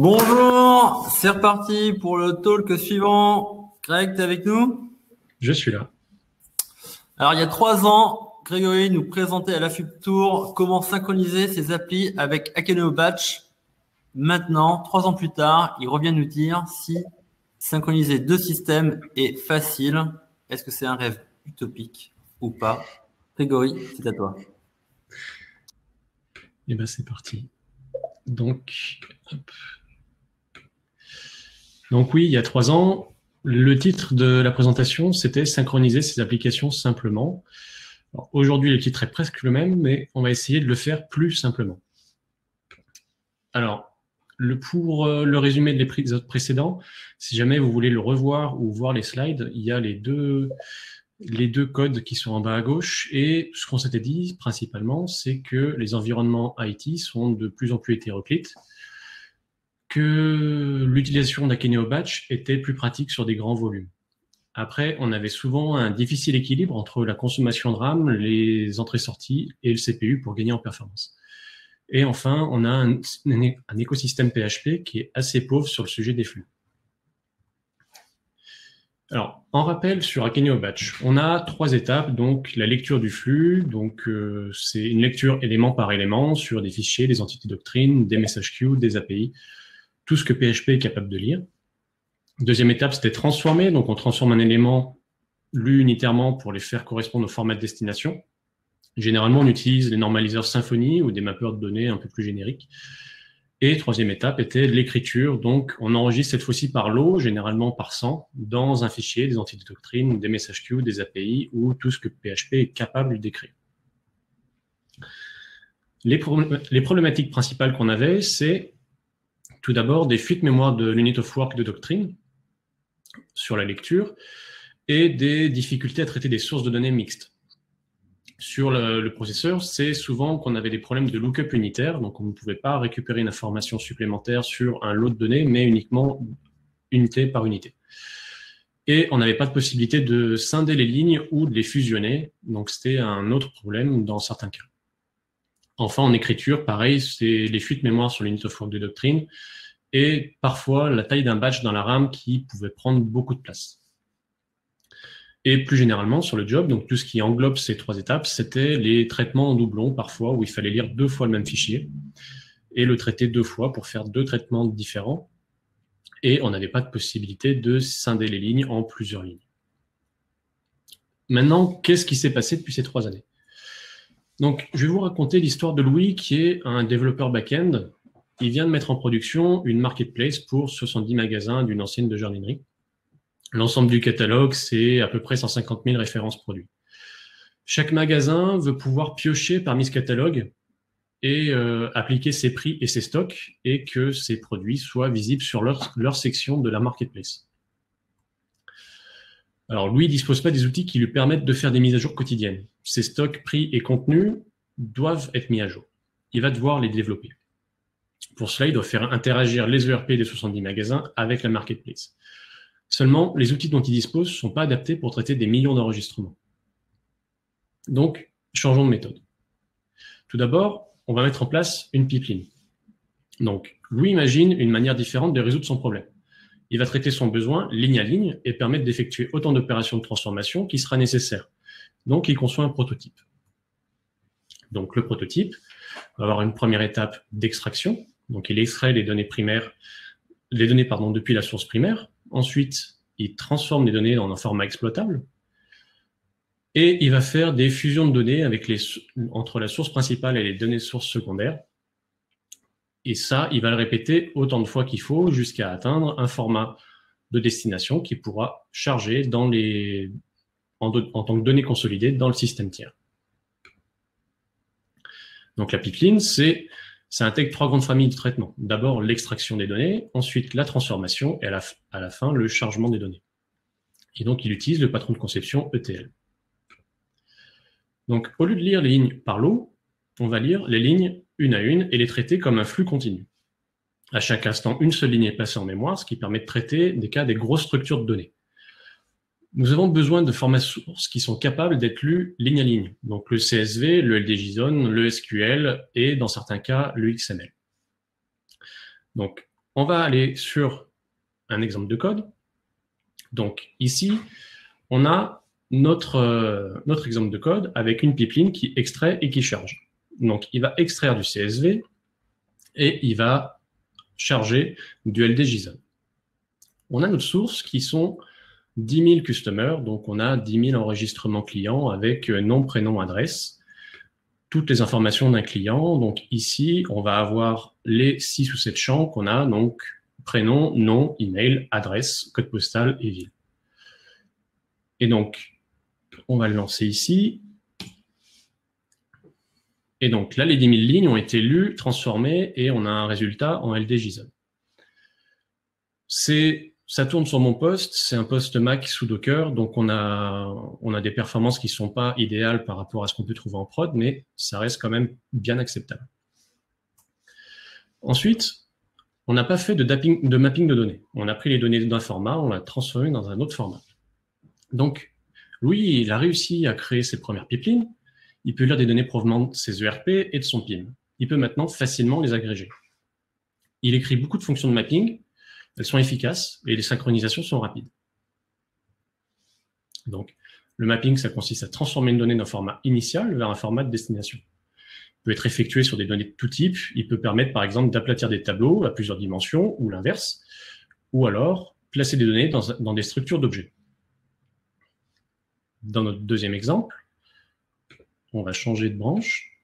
Bonjour, c'est reparti pour le talk suivant. Greg, t'es avec nous? Je suis là. Alors, il y a 3 ans, Grégory nous présentait à la FUB Tour comment synchroniser ses applis avec Akeneo Batch. Maintenant, 3 ans plus tard, il revient nous dire si synchroniser 2 systèmes est facile. Est-ce que c'est un rêve utopique ou pas? Grégory, c'est à toi. Et ben c'est parti. Donc, hop. Donc oui, il y a 3 ans, le titre de la présentation, c'était « Synchroniser ces applications simplement ». Aujourd'hui, le titre est presque le même, mais on va essayer de le faire plus simplement. Alors, pour le résumé de l'épisode précédent, si jamais vous voulez le revoir ou voir les slides, il y a les deux codes qui sont en bas à gauche. Et ce qu'on s'était dit principalement, c'est que les environnements IT sont de plus en plus hétéroclites, que l'utilisation d'Akeneo Batch était plus pratique sur des grands volumes. Après, on avait souvent un difficile équilibre entre la consommation de RAM, les entrées-sorties et le CPU pour gagner en performance. Et enfin, on a un écosystème PHP qui est assez pauvre sur le sujet des flux. Alors, en rappel sur Akeneo Batch, on a 3 étapes, donc la lecture du flux, donc c'est une lecture élément par élément sur des fichiers, des entités doctrines, des message queues, des API, tout ce que PHP est capable de lire. Deuxième étape, c'était transformer, donc on transforme un élément lu unitairement pour les faire correspondre au format de destination. Généralement, on utilise les normaliseurs Symfony ou des mappeurs de données un peu plus génériques. Et troisième étape était l'écriture. Donc, on enregistre cette fois-ci par lot, généralement par 100, dans un fichier, des entités doctrines, des message queues, des API ou tout ce que PHP est capable d'écrire. Les problématiques principales qu'on avait, c'est tout d'abord des fuites mémoire de l'unit of work de doctrine sur la lecture et des difficultés à traiter des sources de données mixtes. Sur le processeur, c'est souvent qu'on avait des problèmes de lookup unitaire, donc on ne pouvait pas récupérer une information supplémentaire sur un lot de données, mais uniquement unité par unité. Et on n'avait pas de possibilité de scinder les lignes ou de les fusionner, donc c'était un autre problème dans certains cas. Enfin, en écriture, pareil, c'est les fuites mémoire sur l'unit of work de doctrine, et parfois la taille d'un batch dans la RAM qui pouvait prendre beaucoup de place. Et plus généralement, sur le job, donc tout ce qui englobe ces 3 étapes, c'était les traitements en doublon, parfois, où il fallait lire 2 fois le même fichier et le traiter 2 fois pour faire 2 traitements différents. Et on n'avait pas de possibilité de scinder les lignes en plusieurs lignes. Maintenant, qu'est-ce qui s'est passé depuis ces 3 années? Donc, je vais vous raconter l'histoire de Louis, qui est un développeur back-end. Il vient de mettre en production une marketplace pour 70 magasins d'une enseigne de jardinerie. L'ensemble du catalogue, c'est à peu près 150 000 références produits. Chaque magasin veut pouvoir piocher parmi ce catalogue et appliquer ses prix et ses stocks et que ces produits soient visibles sur leur section de la marketplace. Alors, lui, il ne dispose pas des outils qui lui permettent de faire des mises à jour quotidiennes. Ses stocks, prix et contenus doivent être mis à jour. Il va devoir les développer. Pour cela, il doit faire interagir les ERP des 70 magasins avec la marketplace. Seulement, les outils dont il dispose ne sont pas adaptés pour traiter des millions d'enregistrements. Donc, changeons de méthode. Tout d'abord, on va mettre en place une pipeline. Donc, Louis imagine une manière différente de résoudre son problème. Il va traiter son besoin ligne à ligne et permettre d'effectuer autant d'opérations de transformation qui sera nécessaire. Donc, il conçoit un prototype. Donc, le prototype va avoir une première étape d'extraction. Donc, il extrait les données depuis la source primaire. Ensuite, il transforme les données en un format exploitable et il va faire des fusions de données entre la source principale et les données sources secondaires. Et ça, il va le répéter autant de fois qu'il faut jusqu'à atteindre un format de destination qui pourra charger en tant que données consolidées dans le système tiers. Donc la pipeline, ça intègre 3 grandes familles de traitement. D'abord, l'extraction des données, ensuite la transformation et à la fin, le chargement des données. Et donc, il utilise le patron de conception ETL. Donc, au lieu de lire les lignes par lot, on va lire les lignes une à une et les traiter comme un flux continu. À chaque instant, une seule ligne est passée en mémoire, ce qui permet de traiter des grosses structures de données. Nous avons besoin de formats sources qui sont capables d'être lus ligne à ligne. Donc le CSV, le LDJSON, le SQL et dans certains cas le XML. Donc On va aller sur un exemple de code. Donc ici, on a notre exemple de code avec une pipeline qui extrait et qui charge. Donc il va extraire du CSV et il va charger du LD-JSON. On a notre source qui sont 10 000 customers, donc on a 10 000 enregistrements clients avec nom, prénom, adresse, toutes les informations d'un client. Donc ici, on va avoir les 6 ou 7 champs qu'on a, donc prénom, nom, email, adresse, code postal et ville. Et donc, on va le lancer ici. Et donc là, les 10 000 lignes ont été lues, transformées, et on a un résultat en LD-JSON. Ça tourne sur mon poste, c'est un poste Mac sous Docker, donc on a des performances qui ne sont pas idéales par rapport à ce qu'on peut trouver en prod, mais ça reste quand même bien acceptable. Ensuite, on n'a pas fait de mapping de données. On a pris les données d'un format, on l'a transformé dans un autre format. Donc, Louis, il a réussi à créer ses premières pipelines. Il peut lire des données provenant de ses ERP et de son PIM. Il peut maintenant facilement les agréger. Il écrit beaucoup de fonctions de mapping. Elles sont efficaces et les synchronisations sont rapides. Donc, le mapping, ça consiste à transformer une donnée d'un format initial vers un format de destination. Il peut être effectué sur des données de tout type. Il peut permettre, par exemple, d'aplatir des tableaux à plusieurs dimensions ou l'inverse, ou alors placer des données dans des structures d'objets. Dans notre deuxième exemple, on va changer de branche.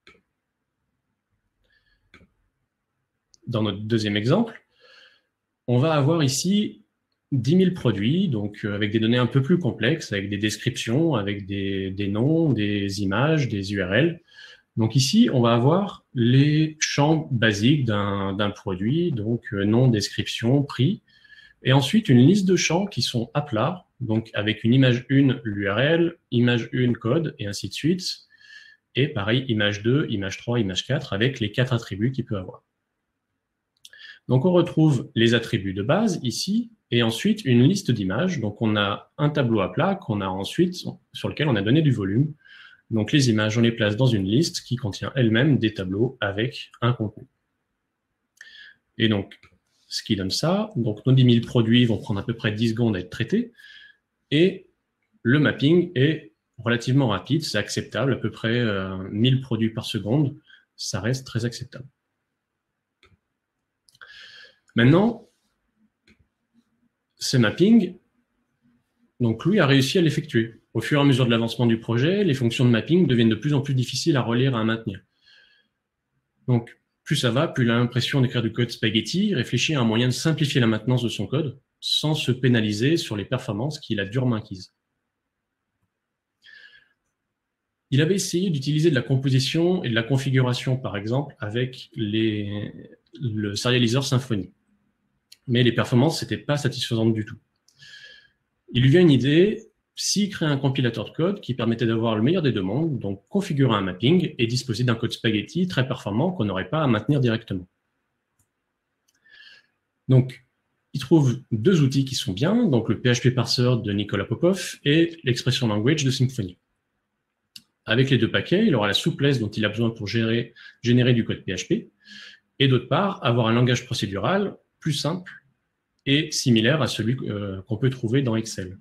Dans notre deuxième exemple, on va avoir ici 10 000 produits, donc avec des données un peu plus complexes, avec des descriptions, avec des noms, des images, des URL. Donc ici, on va avoir les champs basiques d'un produit, donc nom, description, prix, et ensuite une liste de champs qui sont à plat, donc avec une image 1, l'URL, image 1, code, et ainsi de suite. Et pareil, image 2, image 3, image 4, avec les 4 attributs qu'il peut avoir. Donc on retrouve les attributs de base ici, et ensuite une liste d'images. Donc on a un tableau à plat qu'on a ensuite, sur lequel on a donné du volume. Donc les images, on les place dans une liste qui contient elle-même des tableaux avec un contenu. Et donc, ce qui donne ça, donc nos 10 000 produits vont prendre à peu près 10 secondes à être traités, et le mapping est relativement rapide, c'est acceptable, à peu près 1000 produits par seconde, ça reste très acceptable. Maintenant, ce mapping, donc Louis a réussi à l'effectuer. Au fur et à mesure de l'avancement du projet, les fonctions de mapping deviennent de plus en plus difficiles à relire et à maintenir. Donc, plus ça va, plus il a l'impression d'écrire du code spaghetti, réfléchir à un moyen de simplifier la maintenance de son code, sans se pénaliser sur les performances qu'il a durement acquises. Il avait essayé d'utiliser de la composition et de la configuration, par exemple, avec le serializer Symfony. Mais les performances n'étaient pas satisfaisantes du tout. Il lui vient une idée, s'il crée un compilateur de code qui permettait d'avoir le meilleur des deux mondes, donc configurer un mapping et disposer d'un code spaghetti très performant qu'on n'aurait pas à maintenir directement. Donc, il trouve deux outils qui sont bien, donc le PHP Parser de Nicolas Popov et l'Expression Language de Symfony. Avec les deux paquets, il aura la souplesse dont il a besoin pour générer du code PHP, et d'autre part, avoir un langage procédural plus simple et similaire à celui qu'on peut trouver dans Excel.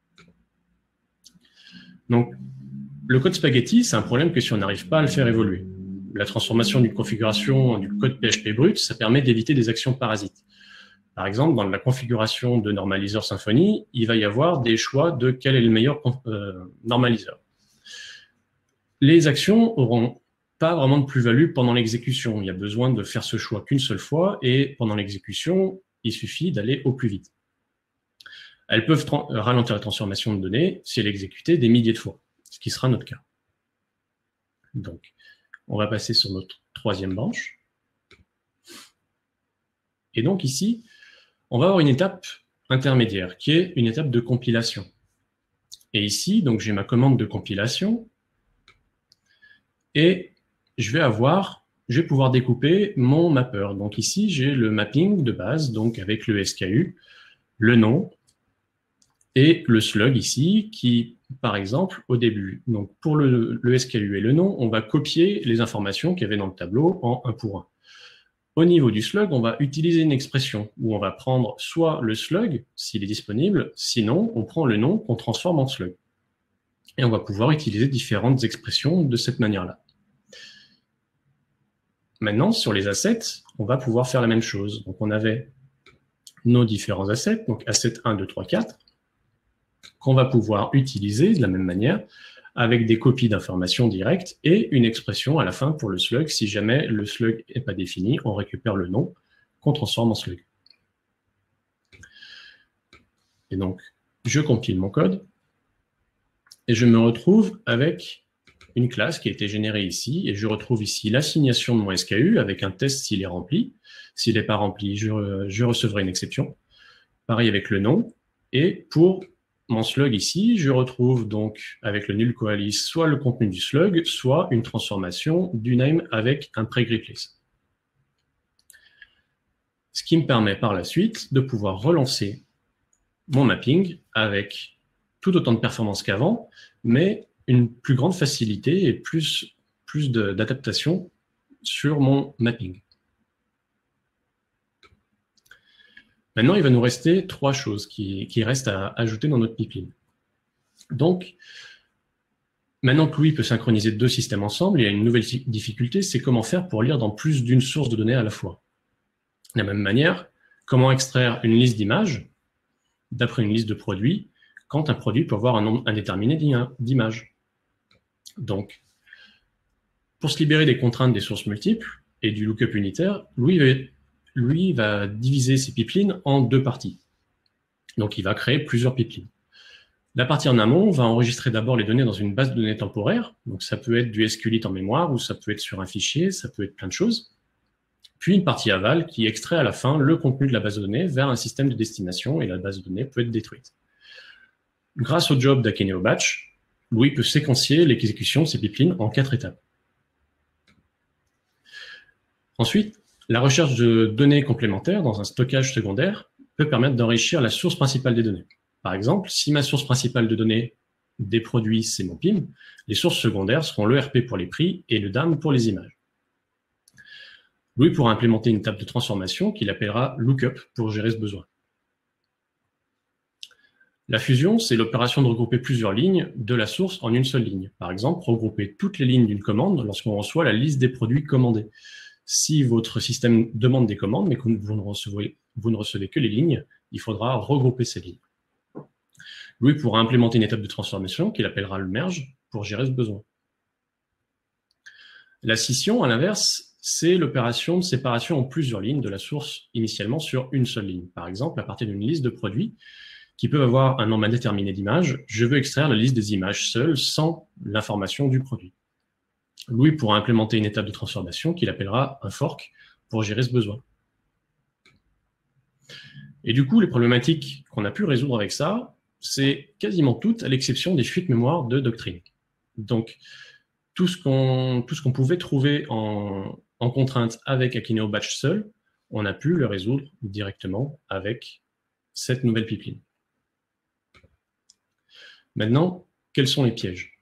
Donc, le code spaghetti, c'est un problème que si on n'arrive pas à le faire évoluer. La transformation d'une configuration du code PHP brut, ça permet d'éviter des actions parasites. Par exemple, dans la configuration de normaliseur Symfony, il va y avoir des choix de quel est le meilleur normaliseur. Les actions n'auront pas vraiment de plus-value pendant l'exécution. Il y a besoin de faire ce choix qu'une seule fois, et pendant l'exécution, il suffit d'aller au plus vite. Elles peuvent ralentir la transformation de données si elle est exécutée des milliers de fois, ce qui sera notre cas. Donc, on va passer sur notre troisième branche. Et donc ici, on va avoir une étape intermédiaire, qui est une étape de compilation. Et ici, donc j'ai ma commande de compilation, et je vais pouvoir découper mon mapper. Donc ici, j'ai le mapping de base, donc avec le SKU, le nom, et le slug ici, qui, par exemple, au début, donc pour le SKU et le nom, on va copier les informations qu'il y avait dans le tableau en un pour un. Au niveau du slug, on va utiliser une expression où on va prendre soit le slug, s'il est disponible, sinon on prend le nom qu'on transforme en slug. Et on va pouvoir utiliser différentes expressions de cette manière-là. Maintenant, sur les assets, on va pouvoir faire la même chose. Donc, on avait nos différents assets, donc asset 1, 2, 3, 4, qu'on va pouvoir utiliser de la même manière avec des copies d'informations directes et une expression à la fin pour le slug. Si jamais le slug n'est pas défini, on récupère le nom qu'on transforme en slug. Et donc, je compile mon code et je me retrouve avec une classe qui a été générée ici, et je retrouve ici l'assignation de mon SKU avec un test s'il est rempli. S'il n'est pas rempli, je recevrai une exception. Pareil avec le nom. Et pour mon slug ici, je retrouve donc avec le null coalice soit le contenu du slug, soit une transformation du name avec un pre-replace. Ce qui me permet par la suite de pouvoir relancer mon mapping avec tout autant de performance qu'avant, mais une plus grande facilité et plus d'adaptation sur mon mapping. Maintenant, il va nous rester 3 choses qui restent à ajouter dans notre pipeline. Donc, maintenant que Louis peut synchroniser 2 systèmes ensemble, il y a une nouvelle difficulté, c'est comment faire pour lire dans plus d'une source de données à la fois. De la même manière, comment extraire une liste d'images d'après une liste de produits quand un produit peut avoir un nombre indéterminé d'images. Donc, pour se libérer des contraintes des sources multiples et du lookup unitaire, Louis va diviser ses pipelines en 2 parties. Donc, il va créer plusieurs pipelines. La partie en amont va enregistrer d'abord les données dans une base de données temporaire. Donc, ça peut être du SQLite en mémoire ou ça peut être sur un fichier, ça peut être plein de choses. Puis, une partie aval qui extrait à la fin le contenu de la base de données vers un système de destination et la base de données peut être détruite. Grâce au job d'Akeneo Batch, Louis peut séquencier l'exécution de ces pipelines en 4 étapes. Ensuite, la recherche de données complémentaires dans un stockage secondaire peut permettre d'enrichir la source principale des données. Par exemple, si ma source principale de données des produits, c'est mon PIM, les sources secondaires seront l'ERP pour les prix et le DAM pour les images. Louis pourra implémenter une table de transformation qu'il appellera lookup pour gérer ce besoin. La fusion, c'est l'opération de regrouper plusieurs lignes de la source en une seule ligne. Par exemple, regrouper toutes les lignes d'une commande lorsqu'on reçoit la liste des produits commandés. Si votre système demande des commandes, mais que vous ne recevez que les lignes, il faudra regrouper ces lignes. Louis pourra implémenter une étape de transformation qu'il appellera le merge pour gérer ce besoin. La scission, à l'inverse, c'est l'opération de séparation en plusieurs lignes de la source initialement sur une seule ligne. Par exemple, à partir d'une liste de produits qui peuvent avoir un nombre indéterminé d'images, je veux extraire la liste des images seules sans l'information du produit. Louis pourra implémenter une étape de transformation qu'il appellera un fork pour gérer ce besoin. Et du coup, les problématiques qu'on a pu résoudre avec ça, c'est quasiment toutes, à l'exception des fuites mémoire de Doctrine. Donc, tout ce qu'on pouvait trouver en contrainte avec Akeneo Batch seul, on a pu le résoudre directement avec cette nouvelle pipeline. Maintenant, quels sont les pièges?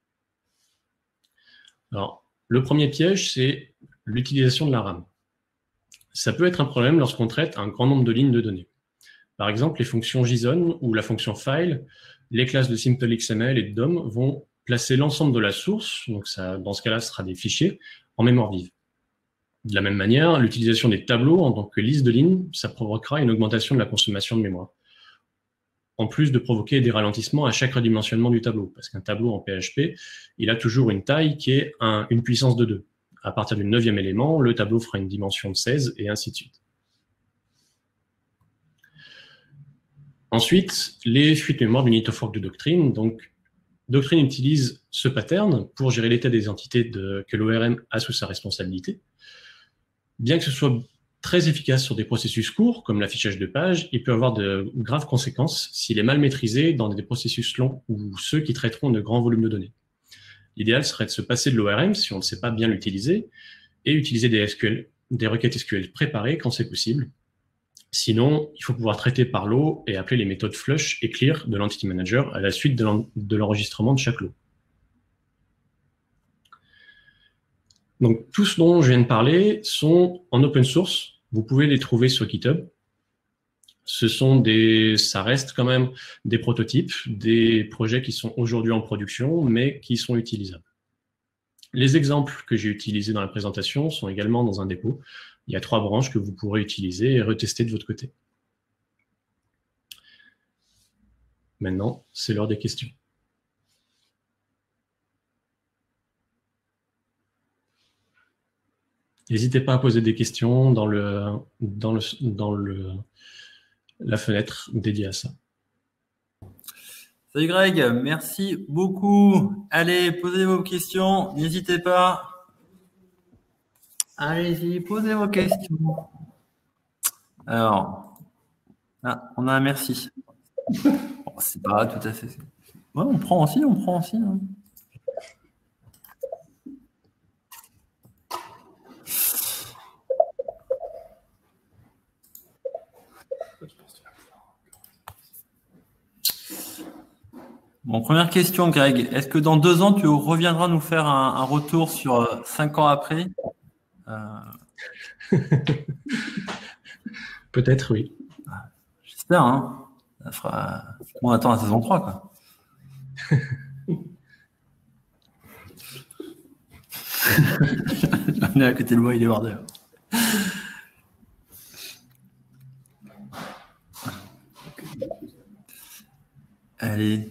Alors, le premier piège, c'est l'utilisation de la RAM. Ça peut être un problème lorsqu'on traite un grand nombre de lignes de données. Par exemple, les fonctions JSON ou la fonction file, les classes de SimpleXML et de DOM vont placer l'ensemble de la source, donc ça, dans ce cas-là, ce sera des fichiers, en mémoire vive. De la même manière, l'utilisation des tableaux en tant que liste de lignes, ça provoquera une augmentation de la consommation de mémoire. En plus de provoquer des ralentissements à chaque redimensionnement du tableau, parce qu'un tableau en PHP, il a toujours une taille qui est une puissance de 2. À partir du 9e élément, le tableau fera une dimension de 16, et ainsi de suite. Ensuite, les fuites mémoire d'unité of work de Doctrine. Donc, Doctrine utilise ce pattern pour gérer l'état des entités que l'ORM a sous sa responsabilité. Bien que ce soit très efficace sur des processus courts, comme l'affichage de pages, il peut avoir de graves conséquences s'il est mal maîtrisé dans des processus longs ou ceux qui traiteront de grands volumes de données. L'idéal serait de se passer de l'ORM si on ne sait pas bien l'utiliser et utiliser des requêtes SQL préparées quand c'est possible. Sinon, il faut pouvoir traiter par lot et appeler les méthodes flush et clear de l'entity manager à la suite de l'enregistrement de chaque lot. Donc, tout ce dont je viens de parler sont en open source. Vous pouvez les trouver sur GitHub. Ça reste quand même des prototypes, des projets qui sont aujourd'hui en production, mais qui sont utilisables. Les exemples que j'ai utilisés dans la présentation sont également dans un dépôt. Il y a 3 branches que vous pourrez utiliser et retester de votre côté. Maintenant, c'est l'heure des questions. N'hésitez pas à poser des questions dans la fenêtre dédiée à ça. Salut Greg, merci beaucoup. Allez, posez vos questions, n'hésitez pas. Allez-y, posez vos questions. Alors, on a un merci. Bon, c'est pas tout à fait. Ouais, on prend aussi. Hein. Bon, première question, Greg. Est-ce que dans 2 ans, tu reviendras nous faire un retour sur 5 ans après? Peut-être, oui. J'espère, hein. Ça fera... On attend la saison 3, quoi. On est à côté de moi, il est bordel. Allez.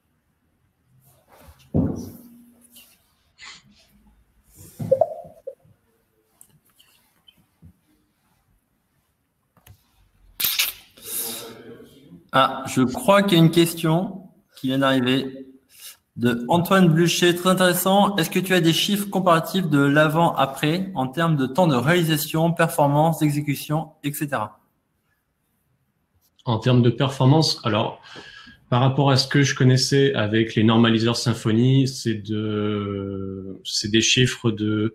Ah, je crois qu'il y a une question qui vient d'arriver de Antoine Blucher. Très intéressant. Est-ce que tu as des chiffres comparatifs de l'avant-après en termes de temps de réalisation, performance, d'exécution, etc. En termes de performance, alors, par rapport à ce que je connaissais avec les normaliseurs Symfony, c'est des chiffres de...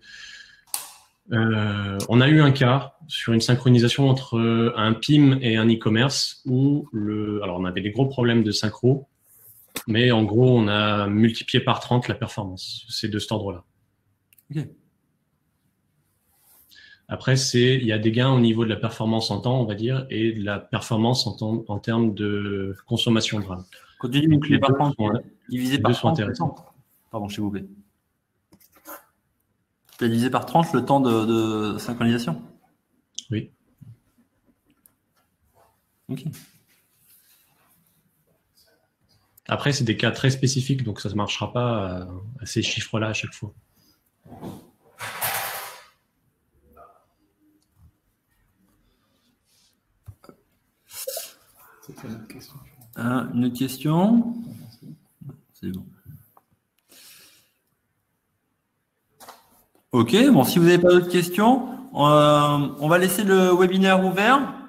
on a eu un cas sur une synchronisation entre un PIM et un e-commerce où alors on avait des gros problèmes de synchro, mais en gros, on a multiplié par 30 la performance. C'est de cet ordre-là. Okay. Après, il y a des gains au niveau de la performance en temps, on va dire, et de la performance en termes de consommation de RAM. Quand tu dis multiplié par 30, divisé par 30, pardon, je t'ai coupé. Tu as divisé par 30 le temps de synchronisation? Oui. Ok. Après, c'est des cas très spécifiques, donc ça ne marchera pas à ces chiffres-là à chaque fois. C'était une autre question. Une autre question? C'est bon. Ok, bon, si vous n'avez pas d'autres questions, on va laisser le webinaire ouvert.